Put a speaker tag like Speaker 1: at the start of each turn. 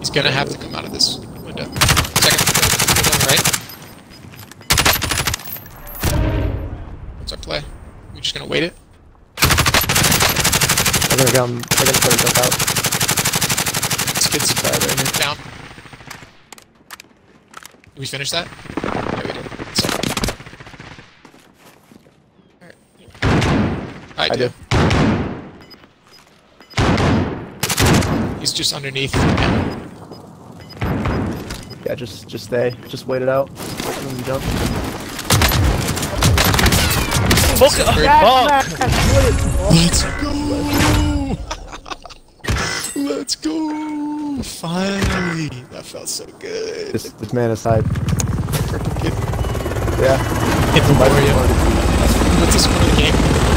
Speaker 1: He's gonna have to come out of this window. Second window on the right. What's our play? We're just gonna wait it?
Speaker 2: They're gonna put himself out.
Speaker 1: This kid's down. Did we finish that? Yeah, we did. So. Alright. I do. He's just underneath.
Speaker 2: Yeah, just stay. Just wait it out. Wait for him to jump.
Speaker 1: Let's go! Let's go! Finally! That felt so good.
Speaker 2: This man aside.
Speaker 1: Purple kid.
Speaker 2: Yeah.
Speaker 1: Hit the Mario. What's the score of the game?